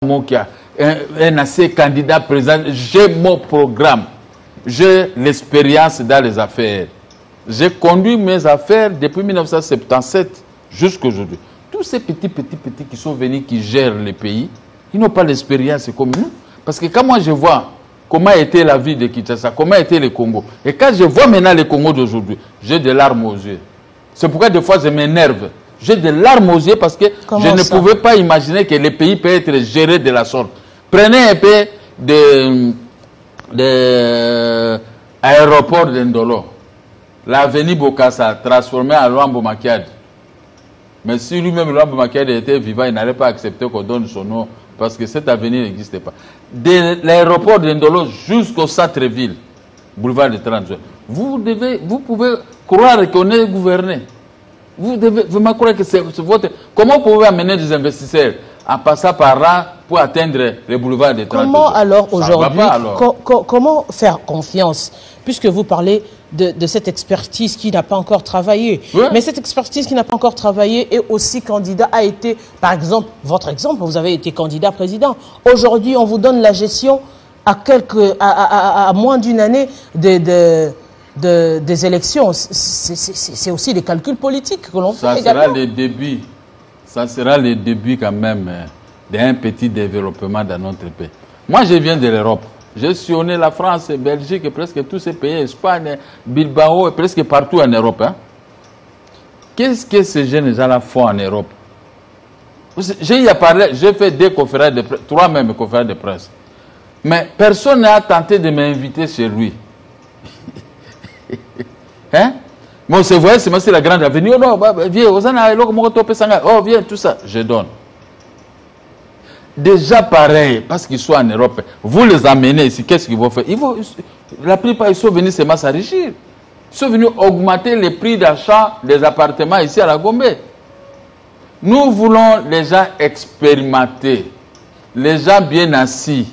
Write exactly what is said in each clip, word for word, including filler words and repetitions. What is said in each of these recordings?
qui a un, un assez candidat président, j'ai mon programme, j'ai l'expérience dans les affaires. J'ai conduit mes affaires depuis mille neuf cent soixante-dix-sept jusqu'à aujourd'hui. Tous ces petits, petits, petits qui sont venus, qui gèrent les pays, ils n'ont pas l'expérience comme nous. Parce que quand moi je vois comment a été la vie de Kinshasa, comment a été le Congo, et quand je vois maintenant le Congo d'aujourd'hui, j'ai des larmes aux yeux. C'est pourquoi des fois je m'énerve. J'ai des larmes aux yeux parce que comment je ne ça? pouvais pas imaginer que les pays peuvent être gérés de la sorte. Prenez un peu de, de aéroport d'Indolo. L'avenue Bokassa transformée en Luambo Makiadi. Mais si lui-même Luambo Makiadi était vivant, il n'allait pas accepter qu'on donne son nom parce que cette avenue n'existait pas. De l'aéroport d'Indolo jusqu'au centre-ville, boulevard de trente juin. Vous devez, vous pouvez croire qu'on est gouverné. Vous devez vraiment croire que c'est votre... Comment vous pouvez amener des investisseurs en passant par là pour atteindre le boulevard de trente juin? Comment alors aujourd'hui, co co comment faire confiance, puisque vous parlez de, de cette expertise qui n'a pas encore travaillé. Oui. Mais cette expertise qui n'a pas encore travaillé est aussi candidat, a été, par exemple, votre exemple, vous avez été candidat président. Aujourd'hui, on vous donne la gestion à, quelques, à, à, à, à moins d'une année de... de De, des élections. C'est aussi des calculs politiques que l'on fait ça également. Sera le début, ça sera le début quand même d'un petit développement dans notre pays. Moi, je viens de l'Europe. J'ai sillonné la France, Belgique, et presque tous ces pays, Espagne, Bilbao, et presque partout en Europe. Hein. Qu'est-ce que ces jeunes gens-là font en Europe? J'ai parlé, j'ai fait deux conférences de presse, trois même conférences de presse. Mais personne n'a tenté de m'inviter chez lui. Hein? Bon, c'est vrai, c'est la grande avenue. Oh non, viens, oh, viens, tout ça. Je donne. Déjà pareil, parce qu'ils sont en Europe, vous les amenez ici, qu'est-ce qu'ils vont faire? Ils vont, la plupart, ils sont venus seulement s'enrichir. Ils sont venus augmenter les prix d'achat des appartements ici à la Gombe. Nous voulons les gens expérimentés, les gens bien assis,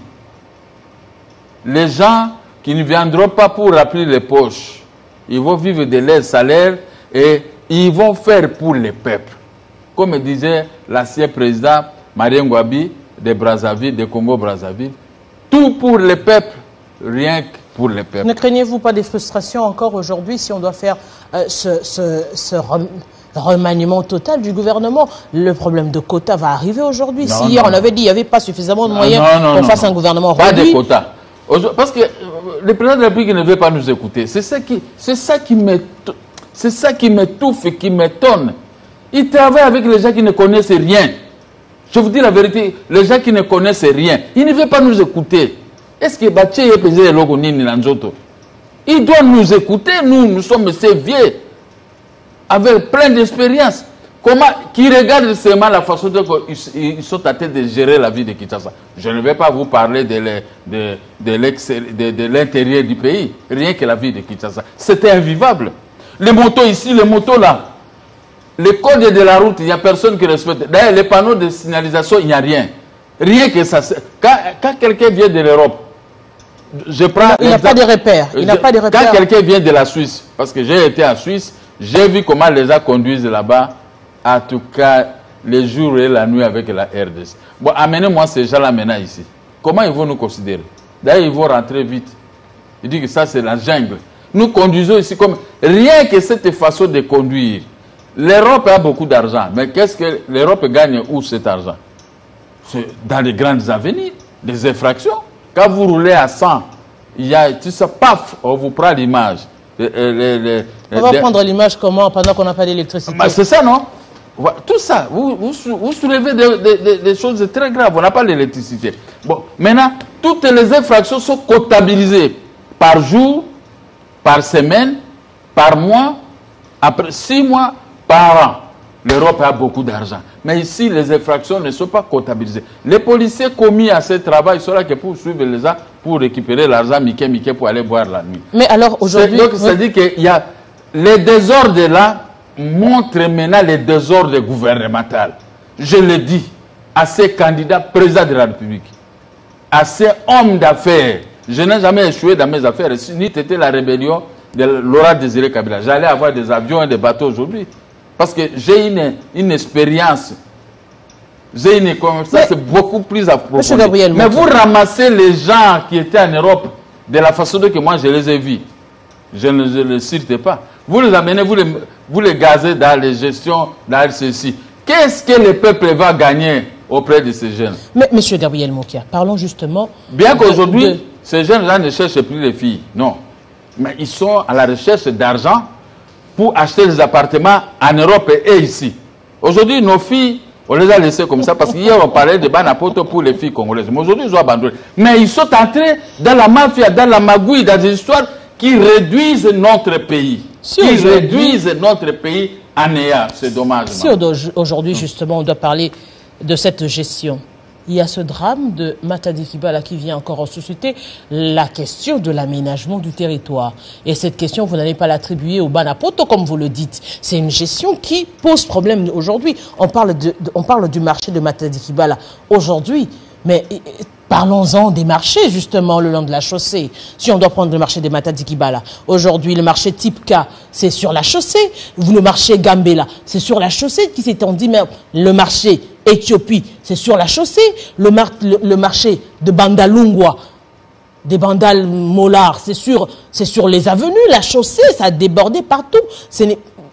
les gens qui ne viendront pas pour remplir les poches. Ils vont vivre de leur salaire et ils vont faire pour le peuple. Comme disait l'ancien président Marien Ngouabi de Brazzaville, de Congo-Brazzaville, tout pour le peuple, rien que pour le peuple. Ne craignez-vous pas des frustrations encore aujourd'hui si on doit faire euh, ce, ce, ce rem remaniement total du gouvernement? Le problème de quotas va arriver aujourd'hui. Si hier on avait dit qu'il n'y avait pas suffisamment de moyens pour fasse un gouvernement pas réduit. De quotas. Parce que le président de la République ne veut pas nous écouter. C'est ça qui, c'est ça qui c'est ça qui m'étouffe et qui m'étonne. Il travaille avec les gens qui ne connaissent rien. Je vous dis la vérité, les gens qui ne connaissent rien, il ne veut pas nous écouter. Est-ce que Baché est pesé le logo Nini Nanzoto? Il doit nous écouter, nous, nous sommes ces vieux, avec plein d'expérience. Comment, qui regardent seulement la façon dont ils sont à tête de gérer la vie de Kinshasa. Je ne vais pas vous parler de l'intérieur du pays, rien que la vie de Kinshasa. C'était invivable. Les motos ici, les motos là, les codes de la route, il n'y a personne qui respecte. D'ailleurs, les panneaux de signalisation, il n'y a rien. Rien que ça. Quand, quand quelqu'un vient de l'Europe, je prends... Il n'a pas de repères. Il n'a pas de repères. Quand quelqu'un vient de la Suisse, parce que j'ai été en Suisse, j'ai vu comment les gens conduisent là-bas. En tout cas, les jours et la nuit avec la R D C. Bon, amenez-moi ces gens-là maintenant ici. Comment ils vont nous considérer? D'ailleurs, ils vont rentrer vite. Ils disent que ça, c'est la jungle. Nous conduisons ici comme... Rien que cette façon de conduire. L'Europe a beaucoup d'argent. Mais qu'est-ce que l'Europe gagne où cet argent? C'est dans les grandes avenirs, des infractions. Quand vous roulez à cent, il y a... Tu sais, paf, on vous prend l'image. On va prendre l'image comment pendant qu'on n'a pas d'électricité? Bah, c'est ça, non? Tout ça, vous, vous, vous soulevez des, des, des choses très graves. On n'a pas l'électricité. Bon, maintenant, toutes les infractions sont comptabilisées par jour, par semaine, par mois, après six mois, par an. L'Europe a beaucoup d'argent. Mais ici, les infractions ne sont pas comptabilisées. Les policiers commis à ce travail sont là que pour suivre les gens, pour récupérer l'argent, Mickey, Mickey, pour aller boire la nuit. Mais alors, aujourd'hui... Donc, ça dit qu'il y a les désordres là, montre maintenant les désordres gouvernementaux. Je le dis à ces candidats présidents de la République, à ces hommes d'affaires. Je n'ai jamais échoué dans mes affaires. Si c'était la rébellion de Laurent Désiré Kabila, j'allais avoir des avions et des bateaux aujourd'hui. Parce que j'ai une, une expérience J'ai une école, ça c'est beaucoup plus approfondi. Gabriel, mais vous ramassez les gens qui étaient en Europe de la façon dont moi je les ai vus. Je ne je le cite pas. Vous les amenez, vous les, vous les gazez dans les gestions, dans ceci. Qu'est-ce que le peuple va gagner auprès de ces jeunes? Mais M. Gabriel Mokia, parlons justement... Bien qu'aujourd'hui, de... ces jeunes-là ne cherchent plus les filles, non. Mais ils sont à la recherche d'argent pour acheter des appartements en Europe et ici. Aujourd'hui, nos filles, on les a laissées comme ça parce qu'hier, on parlait de Banapoto pour les filles congolaises. Mais aujourd'hui, ils ont abandonné. Mais ils sont entrés dans la mafia, dans la magouille, dans des histoires qui réduisent notre pays. Si qui réduisent notre pays en néant. C'est dommage. Si aujourd'hui, justement, on doit parler de cette gestion, il y a ce drame de Matadi Kibala qui vient encore susciter la question de l'aménagement du territoire. Et cette question, vous n'allez pas l'attribuer au Banapoto, comme vous le dites. C'est une gestion qui pose problème aujourd'hui. On parle, de, de, on parle du marché de Matadi Kibala aujourd'hui, mais parlons-en des marchés, justement, le long de la chaussée. Si on doit prendre le marché de Matadi Kibala, aujourd'hui, le marché type K, c'est sur la chaussée. Le marché Gambela, c'est sur la chaussée qui s'est dit, mais le marché Éthiopie, c'est sur la chaussée. Le, mar le, le marché de Bandalungwa, des Bandal Molar, c'est sur, sur les avenues, la chaussée, ça a débordé partout. Cette,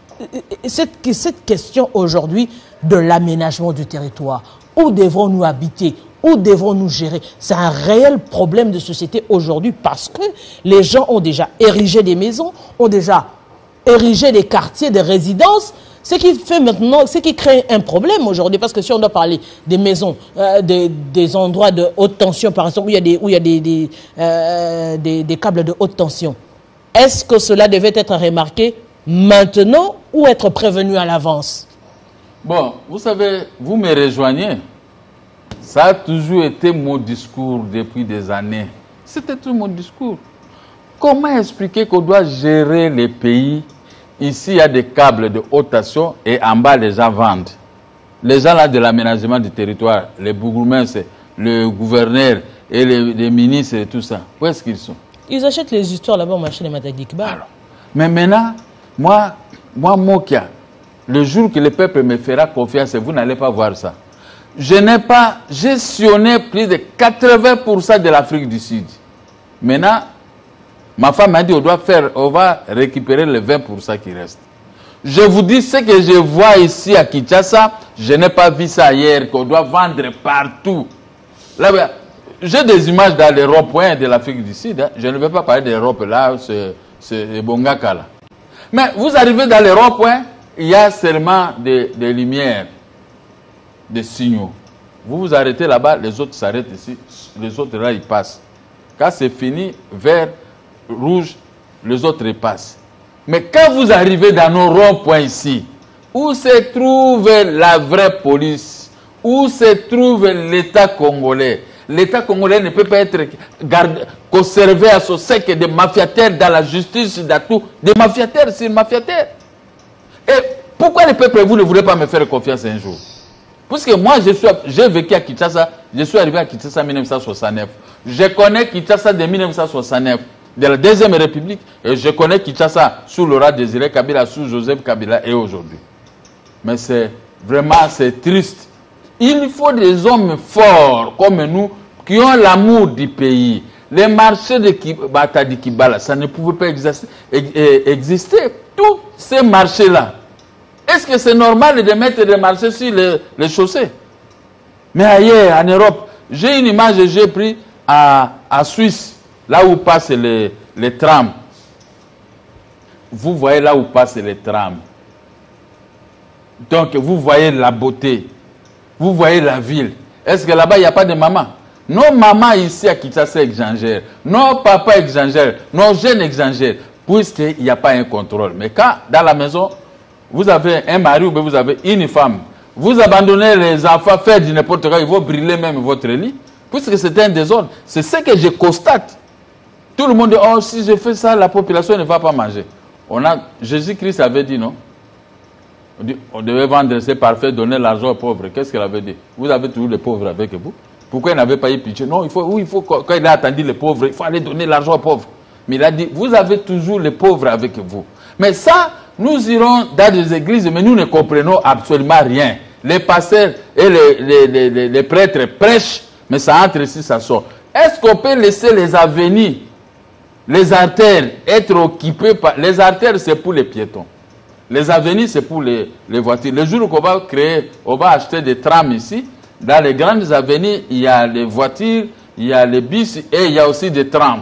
cette question aujourd'hui de l'aménagement du territoire, où devrons-nous habiter? Où devrons-nous gérer? C'est un réel problème de société aujourd'hui parce que les gens ont déjà érigé des maisons, ont déjà érigé des quartiers de résidence, ce qui fait maintenant, ce qui crée un problème aujourd'hui, parce que si on doit parler des maisons, euh, des, des endroits de haute tension, par exemple, où il y a des, où il y a des, des, euh, des, des câbles de haute tension, est-ce que cela devait être remarqué maintenant ou être prévenu à l'avance? Bon, vous savez, vous me rejoignez. Ça a toujours été mon discours depuis des années. C'était tout mon discours. Comment expliquer qu'on doit gérer les pays? Ici, il y a des câbles de haute tension et en bas, les gens vendent. Les gens là de l'aménagement du territoire, les bourgmestres, le gouverneur et les, les ministres et tout ça, où est-ce qu'ils sont? Ils achètent les histoires là-bas au marché de Matadi Kibala. Mais maintenant, moi, moi, Mokia, le jour que le peuple me fera confiance, vous n'allez pas voir ça. Je n'ai pas gestionné plus de quatre-vingts pour cent de l'Afrique du Sud. Maintenant, ma femme m'a dit on doit faire, on va récupérer les vingt pour cent qui restent. Je vous dis ce que je vois ici à Kinshasa, je n'ai pas vu ça hier, qu'on doit vendre partout. Là, j'ai des images dans les ronds-points de l'Afrique du Sud. Hein. Je ne vais pas parler de l'Europe là, c'est Bongaka là. Mais vous arrivez dans les ronds-points, il y a seulement des, des lumières, des signaux. Vous vous arrêtez là-bas, les autres s'arrêtent ici, les autres là ils passent. Quand c'est fini, vert, rouge, les autres passent. Mais quand vous arrivez dans nos ronds-points ici, où se trouve la vraie police, où se trouve l'État congolais, l'État congolais ne peut pas être conservé à ce sec des mafiataires dans la justice, dans tout. Des mafiataires, c'est mafiataires. Et pourquoi le peuple, vous ne voulez pas me faire confiance un jour? Parce que moi, j'ai vécu à Kinshasa, je suis arrivé à Kinshasa en mille neuf cent soixante-neuf. Je connais Kinshasa de mille neuf cent soixante-neuf, de la Deuxième République, et je connais Kinshasa sous Laurent Désiré Kabila, sous Joseph Kabila et aujourd'hui. Mais c'est vraiment, c'est triste. Il faut des hommes forts comme nous qui ont l'amour du pays. Les marchés de Matadi Kibala, ça ne pouvait pas exister. exister. Tous ces marchés-là, est-ce que c'est normal de mettre des marchés sur les, les chaussées? Mais ailleurs, en Europe, j'ai une image que j'ai prise à, à Suisse, là où passent les, les trams. Vous voyez là où passent les trams. Donc, vous voyez la beauté. Vous voyez la ville. Est-ce que là-bas, il n'y a pas de maman? Nos mamans ici à Kinshasa exagèrent. Nos papas exagèrent. Nos jeunes exagèrent. Puisqu'il n'y a pas un contrôle. Mais quand, dans la maison, vous avez un mari ou vous avez une femme, vous abandonnez les enfants, faire du n'importe quoi, ils vont brûler même votre lit. Puisque c'est un désordre. C'est ce que je constate. Tout le monde dit, oh, si je fais ça, la population ne va pas manger. On a, Jésus-Christ avait dit, non? On, dit, on devait vendre ces parfaits, donner l'argent aux pauvres. Qu'est-ce qu'elle avait dit? Vous avez toujours les pauvres avec vous. Pourquoi il n'avait pas eu pitié? Non, il faut, oui, il faut, quand il a attendu les pauvres, il faut aller donner l'argent aux pauvres. Mais il a dit, vous avez toujours les pauvres avec vous. Mais ça, nous irons dans des églises, mais nous ne comprenons absolument rien. les pasteurs et les, les, les, les, les prêtres prêchent, mais ça entre ici, ça sort. Est-ce qu'on peut laisser les avenirs, les artères, être occupées par... Les artères, c'est pour les piétons. Les avenirs, c'est pour les, les voitures. Le jour qu'on va créer, on va acheter des trams ici, dans les grandes avenirs, il y a les voitures, il y a les bus et il y a aussi des trams.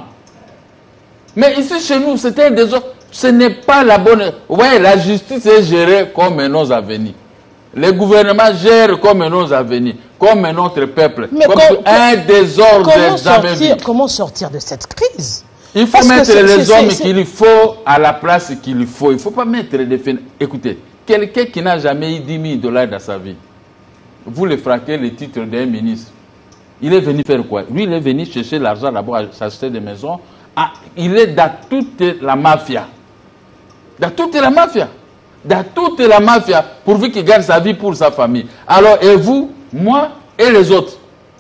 Mais ici, chez nous, c'était des autres. Ce n'est pas la bonne... Ouais, la justice est gérée comme nos avenirs. Les gouvernements gèrent comme nos avenirs, comme notre peuple. Mais comme com un désordre jamais vu. Comment sortir de cette crise? Il faut Parce mettre les hommes qu'il faut à la place qu'il faut. Il ne faut pas mettre des... Écoutez, quelqu'un qui n'a jamais eu dix mille dollars dans sa vie, vous le fraquez le titre d'un ministre. Il est venu faire quoi? Lui, il est venu chercher l'argent d'abord à s'acheter des maisons. Ah, il est dans toute la mafia. Dans toute la mafia. Dans toute la mafia, pourvu qu'il gagne sa vie pour sa famille. Alors, et vous, moi et les autres,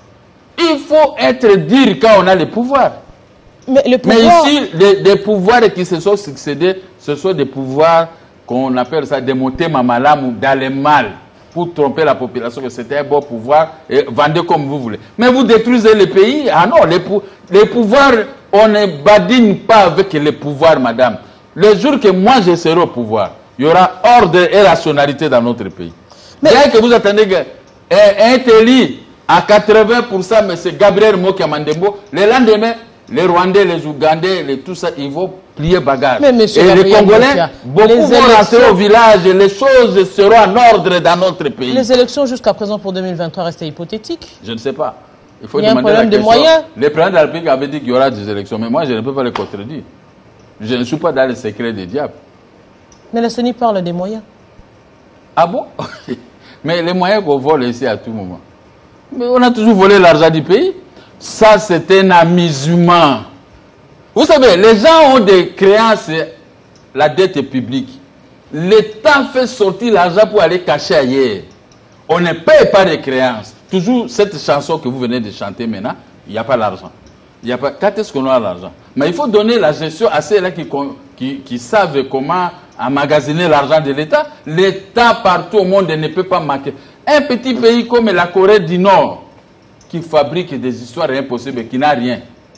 il faut être dire quand on a le pouvoir. Mais, le pouvoir... Mais ici, les, les pouvoirs qui se sont succédés, ce sont des pouvoirs qu'on appelle ça des motema malamu, dans le mal, pour tromper la population que c'était un bon pouvoir et vendez comme vous voulez. Mais vous détruisez le pays. Ah non, les, pou les pouvoirs, on ne badine pas avec les pouvoirs, madame. Le jour que moi je serai au pouvoir, il y aura ordre et rationalité dans notre pays. Mais bien que vous attendez qu'un télé à quatre-vingts pour cent, M. Gabriel Mokia Mandembo, le lendemain, les Rwandais, les Ougandais, les, tout ça, ils vont plier bagage. Mais et Gabriel les Congolais, Mokia, beaucoup les vont élections... rentrer au village et les choses seront en ordre dans notre pays. Les élections jusqu'à présent pour deux mille vingt-trois restaient hypothétiques? Je ne sais pas. Il faut il y a demander un problème de moyens. Le président de la République avait dit qu'il y aura des élections, mais moi je ne peux pas le contredire. Je ne suis pas dans le secret des diables. Mais la C E N I parle des moyens. Ah bon? Mais les moyens qu'on vole ici à tout moment. Mais on a toujours volé l'argent du pays. Ça, c'est un amusement. Vous savez, les gens ont des créances, la dette publique. L'État fait sortir l'argent pour aller cacher ailleurs. On ne paye pas les créances. Toujours cette chanson que vous venez de chanter maintenant, il n'y a pas l'argent. Il y a pas. Quand est-ce qu'on a l'argent? Mais il faut donner la gestion à ceux-là qui, qui, qui savent comment emmagasiner l'argent de l'État. L'État partout au monde ne peut pas manquer. Un petit pays comme la Corée du Nord, qui fabrique des histoires impossibles et qui n'a rien.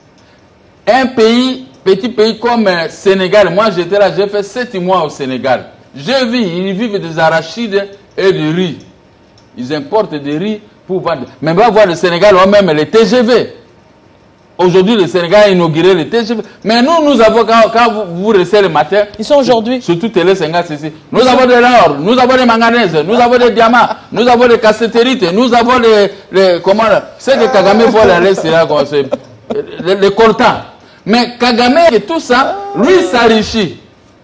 Un pays, petit pays comme le Sénégal, moi j'étais là, j'ai fait sept mois au Sénégal. J'ai vu, ils vivent des arachides et du riz. Ils importent des riz pour vendre. Mais on va voir le Sénégal, on même les T G V. Aujourd'hui, le Sénégal a inauguré le T G V. Mais nous, nous avons, quand, quand vous, vous restez le matin... Ils sont aujourd'hui. Surtout Télé Sénégal, ici. Nous Ils avons sont... de l'or, nous avons des manganèses, nous avons des diamants, nous avons des cassetérites, nous avons les... les comment c'est que Kagame vole aller, c'est là, les, les coltans. Mais Kagame et tout ça, lui s'enrichit.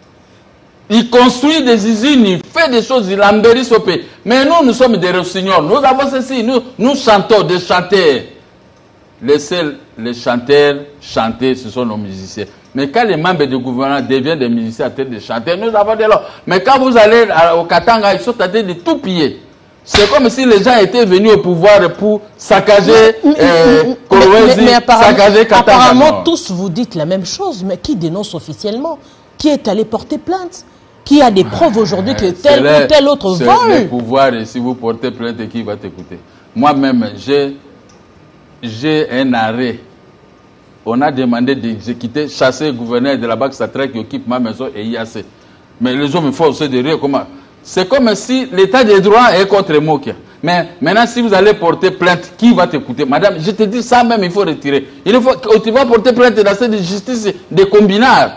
Il construit des usines, il fait des choses, il embellisse au pays. Mais nous, nous sommes des rossignols. Nous avons ceci, nous, nous chantons, des chanteurs. Laissez les chanteurs chanter, ce sont nos musiciens. Mais quand les membres du gouvernement deviennent des musiciens à tête de chanter, nous avons des lois. Mais quand vous allez au Katanga, ils sont en train de tout piller. C'est comme si les gens étaient venus au pouvoir pour saccager Kolwezi, saccager Katanga. Apparemment, tous vous dites la même chose, mais qui dénonce officiellement? Qui est allé porter plainte? Qui a des preuves aujourd'hui que tel ou tel autre vole? C'est le pouvoir, et si vous portez plainte, qui va t'écouter? Moi-même, j'ai... J'ai un arrêt. On a demandé d'exécuter, chasser le gouverneur de la Banque centrale qui occupe ma maison et I A C. Mais les hommes me font aussi de rire. Comment? C'est comme si l'état des droits est contre Mokia. Mais maintenant, si vous allez porter plainte, qui va t'écouter? Madame, je te dis ça même, il faut retirer. Il faut, tu vas porter plainte dans cette justice des combinards.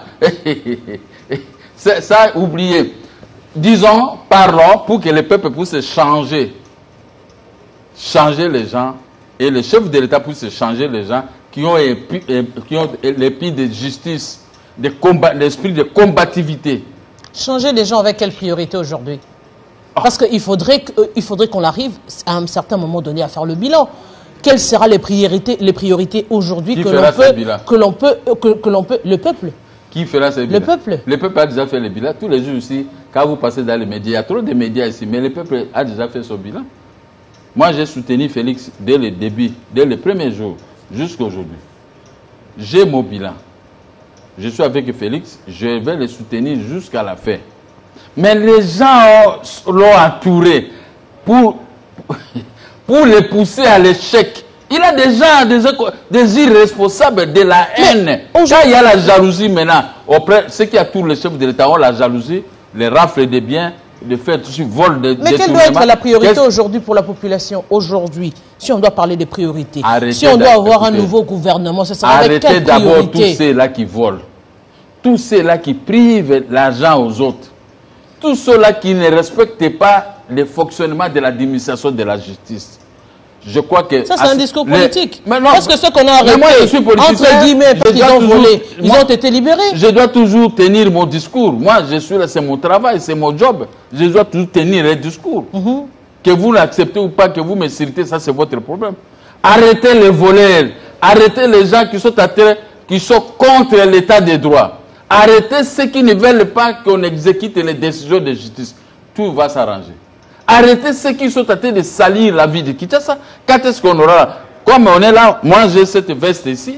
Ça, oubliez. Disons, parlons pour que le peuple puisse changer. Changer les gens. Et le chef de l'État puisse changer les gens qui ont, qui ont l'esprit de justice, l'esprit de combativité. Changer les gens avec quelle priorité aujourd'hui? Parce qu'il faudrait qu'il faudrait qu'on arrive à un certain moment donné à faire le bilan. Quelles seront les priorités, les priorités aujourd'hui que l'on peut, que l'on peut, que, que l'on peut, le peuple? Qui fera ce bilan? Le peuple. Le peuple a déjà fait le bilan. Tous les jours ici, quand vous passez dans les médias, il y a trop de médias ici, mais le peuple a déjà fait son bilan. Moi, j'ai soutenu Félix dès le début, dès le premier jour, jusqu'à aujourd'hui. J'ai mon bilan. Je suis avec Félix, je vais le soutenir jusqu'à la fin. Mais les gens l'ont entouré pour pour les pousser à l'échec. Il a des gens, des, des irresponsables, de la haine. Quand il y a la jalousie maintenant, auprès, ce qui a tous les chefs de l'État ont la jalousie, les rafles des biens, de faire tout ce vol de Mais quelle doit être la priorité aujourd'hui pour la population? Aujourd'hui, si on doit parler des priorités, arrêtez si on doit avoir un nouveau gouvernement, ce sera avec quelle priorité? Arrêtez d'abord tous ceux-là qui volent, tous ceux-là qui privent l'argent aux autres, tous ceux-là qui ne respectent pas le fonctionnement de l'administration de la justice. Je crois que... Ça, c'est un discours politique. Les... Non, parce que ceux qu'on a arrêtés, moi, je suis entre guillemets, parce qu'ils ont toujours... volé, ils moi, ont été libérés. Je dois toujours tenir mon discours. Moi, je suis là, c'est mon travail, c'est mon job. Je dois toujours tenir un discours. Mm-hmm. Que vous l'acceptez ou pas, que vous me citez, ça, c'est votre problème. Arrêtez les voleurs. Arrêtez les gens qui sont, à terre, qui sont contre l'état des droits. Arrêtez ceux qui ne veulent pas qu'on exécute les décisions de justice. Tout va s'arranger. Arrêtez ceux qui sont en train de salir la vie de Kinshasa. Quand est-ce qu'on aura... Comme on est là, moi j'ai cette veste ici.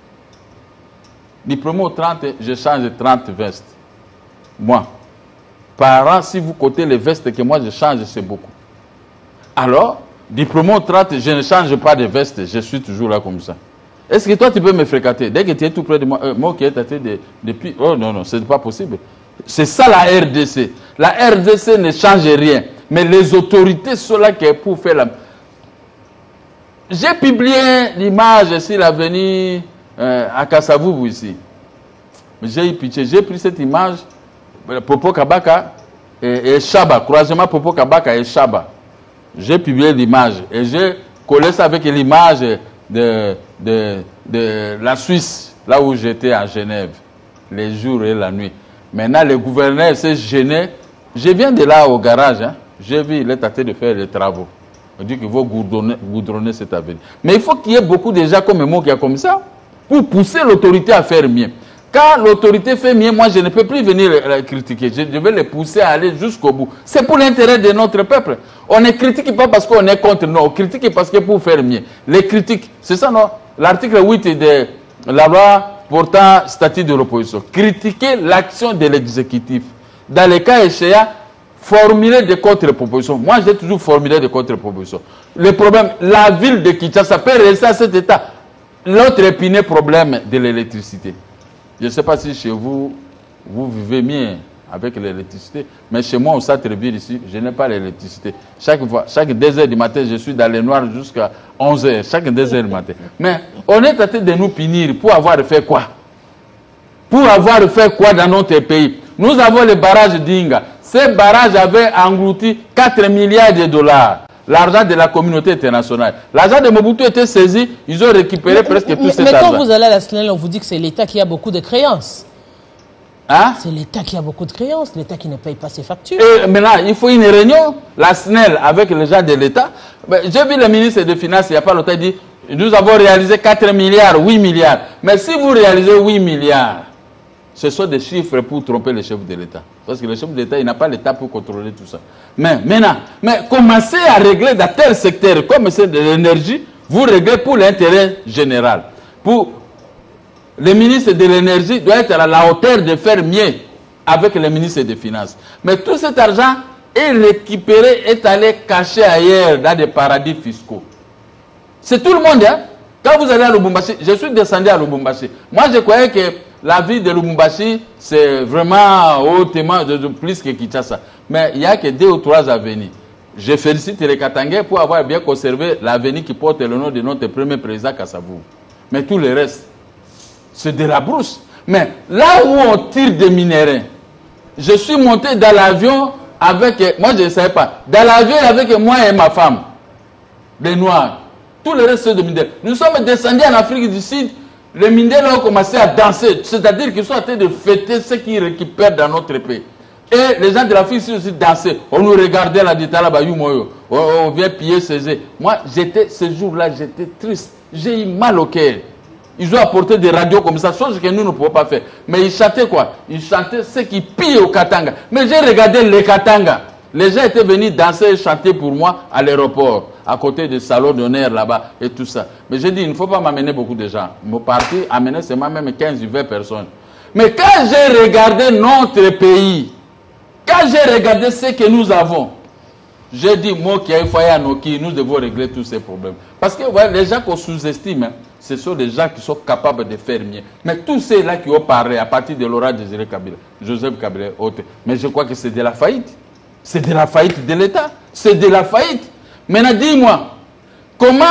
Du premier au trente, je change trente vestes. Moi. Par an, si vous comptez les vestes que moi je change, c'est beaucoup. Alors, du premier au trente, je ne change pas de veste. Je suis toujours là comme ça. Est-ce que toi tu peux me fréquenter? Dès que tu es tout près de moi, euh, moi qui est traité de, depuis... Oh non, non, ce n'est pas possible. C'est ça la R D C. La R D C ne change rien. Mais les autorités sont là pour faire la... J'ai publié l'image sur l'avenue euh, à Kasavubu ici. J'ai eu pitié. J'ai pris cette image, Popo Kabaka et, et Chaba, croisement Popo Kabaka et Chaba. J'ai publié l'image et j'ai collé ça avec l'image de, de, de la Suisse, là où j'étais à Genève, les jours et la nuit. Maintenant, le gouverneur s'est gêné. Je viens de là au garage, hein. J'ai vu, il est tenté de faire les travaux. On dit qu'il faut goudronner, goudronner cette avenue. Mais il faut qu'il y ait beaucoup de gens comme moi qui a comme ça pour pousser l'autorité à faire mieux. Quand l'autorité fait mieux, moi je ne peux plus venir la critiquer. Je vais les pousser à aller jusqu'au bout. C'est pour l'intérêt de notre peuple. On ne critique pas parce qu'on est contre, non. On critique parce que pour faire mieux. Les critiques, c'est ça, non? L'article huit de la loi portant statut de l'opposition. Critiquer l'action de l'exécutif. Dans les cas échéants, formuler des contre-propositions. Moi, j'ai toujours formulé des contre-propositions. Le problème, la ville de Kinshasa peut rester à cet état. L'autre épineux problème de l'électricité. Je ne sais pas si chez vous, vous vivez mieux avec l'électricité, mais chez moi, au centre-ville ici, je n'ai pas l'électricité. Chaque fois, chaque deux heures du matin, je suis dans les noirs jusqu'à onze heures, chaque deux heures du matin. Mais on est en train de nous punir pour avoir fait quoi? Pour avoir fait quoi dans notre pays? Nous avons le barrage d'Inga. Ces barrages avaient englouti quatre milliards de dollars. L'argent de la communauté internationale. L'argent de Mobutu était saisi, ils ont récupéré mais, presque mais, tout cet argent. Mais quand vous allez à la S N E L, on vous dit que c'est l'État qui a beaucoup de créances. Hein? C'est l'État qui a beaucoup de créances, l'État qui ne paye pas ses factures. Et maintenant, il faut une réunion, la S N E L, avec les gens de l'État. J'ai vu le ministre des Finances il n'y a pas longtemps, il dit, nous avons réalisé quatre milliards, huit milliards. Mais si vous réalisez huit milliards, ce sont des chiffres pour tromper le chef de l'État. Parce que le chef de l'État, il n'a pas l'État pour contrôler tout ça. Mais maintenant, mais commencez à régler dans tel secteur, comme c'est de l'énergie, vous réglez pour l'intérêt général. Pour le ministre de l'énergie doit être à la hauteur de faire mieux avec le ministre des Finances. Mais tout cet argent est récupéré, est allé cacher ailleurs dans des paradis fiscaux. C'est tout le monde, hein? Quand vous allez à Lubumbashi, je suis descendu à Lubumbashi. Moi, je croyais que la ville de Lubumbashi, c'est vraiment hautement de, de plus que Kinshasa. Mais il n'y a que deux ou trois avenues. Je félicite les Katangais pour avoir bien conservé l'avenue qui porte le nom de notre premier président Kassavou. Mais tout le reste, c'est de la brousse. Mais là où on tire des minéraux, je suis monté dans l'avion avec, moi je ne savais pas, dans l'avion avec moi et ma femme, des Noirs. Tout le reste, c'est de minéraux. Nous sommes descendus en Afrique du Sud. Les minéraux ont commencé à danser, c'est-à-dire qu'ils sont en train de fêter ce qu'ils récupèrent dans notre pays. Et les gens de l'Afrique aussi dansaient. On nous regardait là, on vient piller ces œufs. Moi, j'étais, ce jour-là, j'étais triste. J'ai eu mal au cœur. Ils ont apporté des radios comme ça, chose que nous ne pouvons pas faire. Mais ils chantaient quoi? Ils chantaient ce qui pillent au Katanga. Mais j'ai regardé les Katanga. Les gens étaient venus danser et chanter pour moi à l'aéroport, à côté du salon d'honneur là-bas et tout ça. Mais j'ai dit, il ne faut pas m'amener beaucoup de gens. Mon parti amenait seulement même quinze ou vingt personnes. Mais quand j'ai regardé notre pays, quand j'ai regardé ce que nous avons, J'ai dit, moi qui ai un foyer à Noki, nous devons régler tous ces problèmes. Parce que voilà, les gens qu'on sous-estime, hein, ce sont des gens qui sont capables de faire mieux. Mais tous ceux-là qui ont parlé à partir de Laurent Désiré Kabila, Joseph Kabila, autres, mais je crois que c'est de la faillite. C'est de la faillite de l'État. C'est de la faillite. Maintenant, dis-moi, comment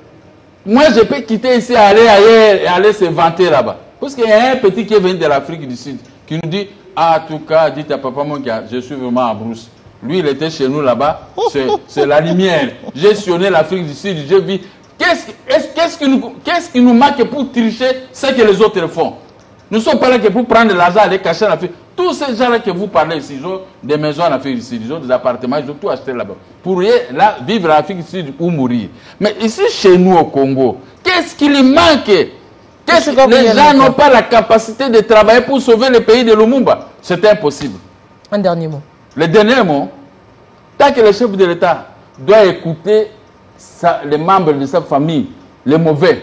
moi je peux quitter ici, aller ailleurs et aller se vanter là-bas? Parce qu'il y a un petit qui est venu de l'Afrique du Sud qui nous dit, ah, en tout cas, dites à papa, moi, je suis vraiment en brousse. Lui, il était chez nous là-bas, c'est la lumière. J'ai sillonné l'Afrique du Sud, j'ai vu. Qu'est-ce qu'est-ce qui, nous, qu'est-ce qui nous manque pour tricher ce que les autres font? Nous ne sommes pas là que pour prendre l'argent et les cacher en Afrique. Tous ces gens-là que vous parlez ici, ils ont des maisons en Afrique du Sud, ils ont des appartements, ils ont tout acheté là-bas. Pour là, vivre en Afrique du Sud ou mourir. Mais ici, chez nous au Congo, qu'est-ce qui lui manque? Qu'est-ce que les gens n'ont pas la capacité de travailler pour sauver le pays de Lumumba? C'est impossible. Un dernier mot. Le dernier mot, tant que le chef de l'État doit écouter sa, les membres de sa famille, les mauvais,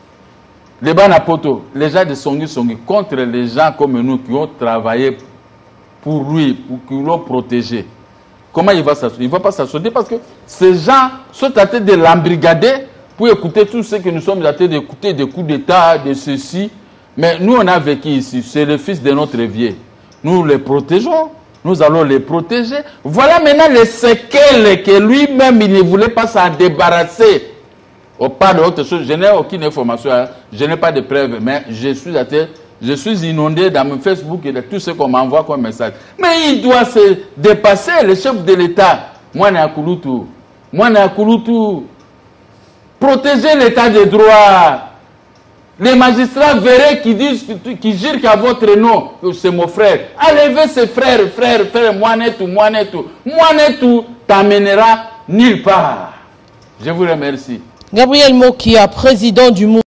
les Banapoto, les gens de Songi Songi, contre les gens comme nous qui ont travaillé pour lui, pour qui l'ont protégé, comment il va s'assurer? Il ne va pas s'assurer parce que ces gens sont en train de l'embrigader pour écouter tout ce que nous sommes en train d'écouter, des coups d'État, de ceci. Mais nous, on a vécu ici, c'est le fils de notre vieux. Nous les protégeons. Nous allons les protéger. Voilà maintenant les séquelles que lui-même, il ne voulait pas s'en débarrasser. Au pas d'autre chose, je n'ai aucune information, hein. Je n'ai pas de preuves, mais je suis, à terre, je suis inondé dans mon Facebook et de tout ce qu'on m'envoie comme message. Mais il doit se dépasser, le chef de l'État. Moi, je suis à Kouloutou. Moi, je suis à Kouloutou. Protéger l'État de droit. Les magistrats verraient qui disent, qui jurent qu'à votre nom, c'est mon frère. Enlevez ses frères, frère, frère, moi netou, moi netou. Moi netou t'amènera nulle part. Je vous remercie. Gabriel Mokia, président du mouvement.